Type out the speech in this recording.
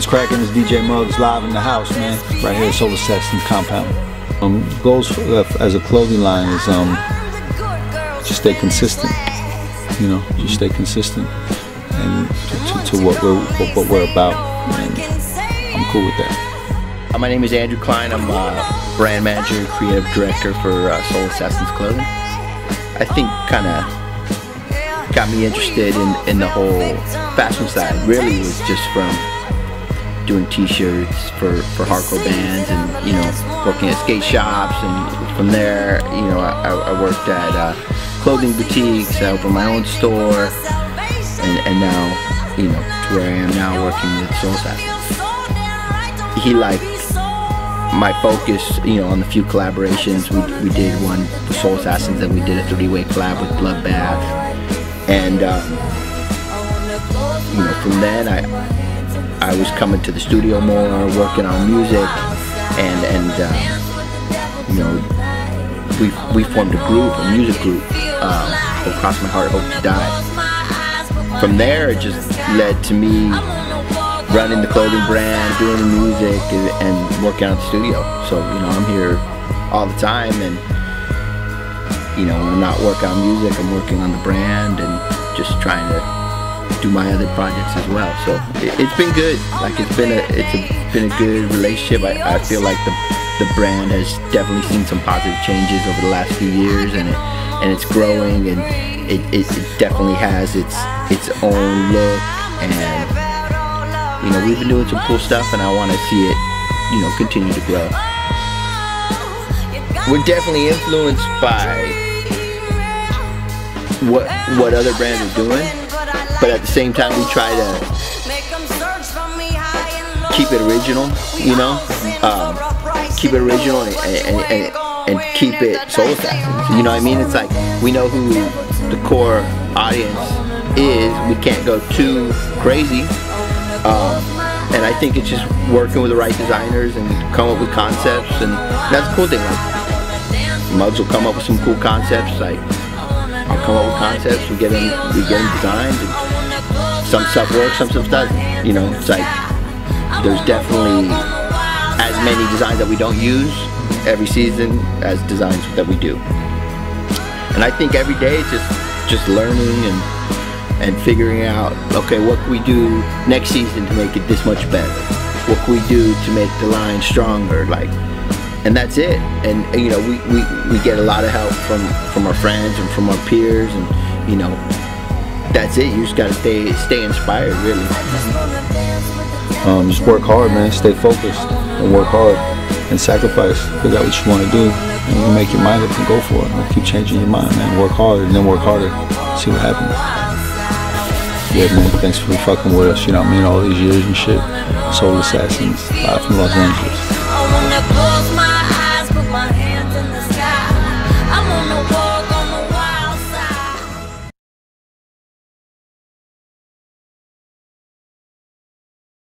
cracking? It's DJ Muggs live in the house, man. Right here at Soul Assassin Compound. Goals for, as a clothing line is just stay consistent. You know, just stay consistent and to what we're about. And I'm cool with that. My name is Andrew Klein. I'm brand manager and creative director for Soul Assassins Clothing. I think kind of got me interested in the whole fashion side. Really, it was just from doing T-shirts for hardcore bands, and you know, working at skate shops, and from there, you know, I worked at clothing boutiques. I opened my own store, and now, you know, to where I am now, working with Soul Assassins. He liked my focus, you know, on the few collaborations. We did one for Soul Assassins, and we did a 3-way collab with Bloodbath. And you know, from then I was coming to the studio more, working on music, and you know, we formed a group, a music group, called Cross My Heart, Hope to Die. From there, it just led to me running the clothing brand, doing the music, and working out the studio. So, you know, I'm here all the time, and you know, when I'm not working on music, I'm working on the brand and just trying to do my other projects as well. So it's been good. Like, it's been a good relationship. I feel like the brand has definitely seen some positive changes over the last few years, and it's growing, and it definitely has its own look, and you know, we've been doing some cool stuff, and I want to see it, you know, continue to grow. We're definitely influenced by what other brands are doing, but at the same time we try to keep it original, you know, keep it original and keep it Soul Assassins. You know what I mean? It's like, we know who the core audience is. We can't go too crazy. And I think it's just working with the right designers and come up with concepts, and that's the cool thing. Like, Muggs will come up with some cool concepts. Like, I'll come up with concepts. We get them designed, and some stuff works, some stuff doesn't. You know, it's like there's definitely as many designs that we don't use every season as designs that we do. And I think every day it's just learning and figuring out, okay, what can we do next season to make it this much better? What can we do to make the line stronger? Like, and that's it. And you know, we get a lot of help from our friends and from our peers, and you know, that's it. You just gotta stay inspired, really. Just work hard, man. Stay focused and work hard and sacrifice. Figure out what you want to do, and you make your mind up and go for it. Don't keep changing your mind, man. Work hard and then work harder. See what happens. Yeah, man, thanks for fucking with us, you know what I mean, all these years and shit. Soul Assassins, live from Los Angeles.